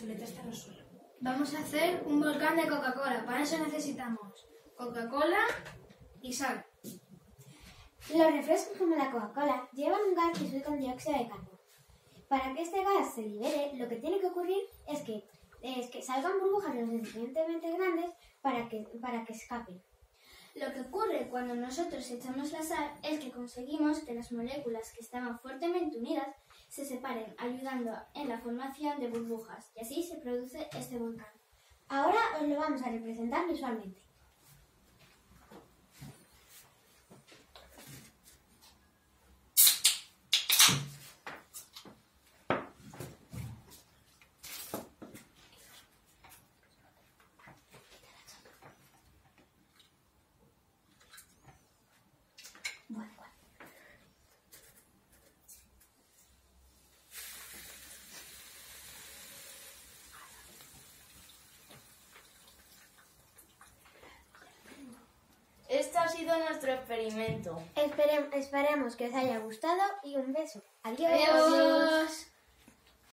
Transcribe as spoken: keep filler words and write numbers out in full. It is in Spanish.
chuleta está en el suelo. Vamos a hacer un volcán de Coca-Cola. Para eso necesitamos Coca-Cola y sal. Los refrescos como la Coca-Cola llevan un gas que sube con dióxido de carbono. Para que este gas se libere, lo que tiene que ocurrir es que, es que salgan burbujas lo suficientemente grandes para que, para que escapen. Lo que ocurre cuando nosotros echamos la sal es que conseguimos que las moléculas que estaban fuertemente unidas se separen, ayudando en la formación de burbujas, y así se produce este volcán. Ahora os lo vamos a representar visualmente. Este ha sido nuestro experimento. Espere- esperemos que os haya gustado y un beso. Adiós. Adiós.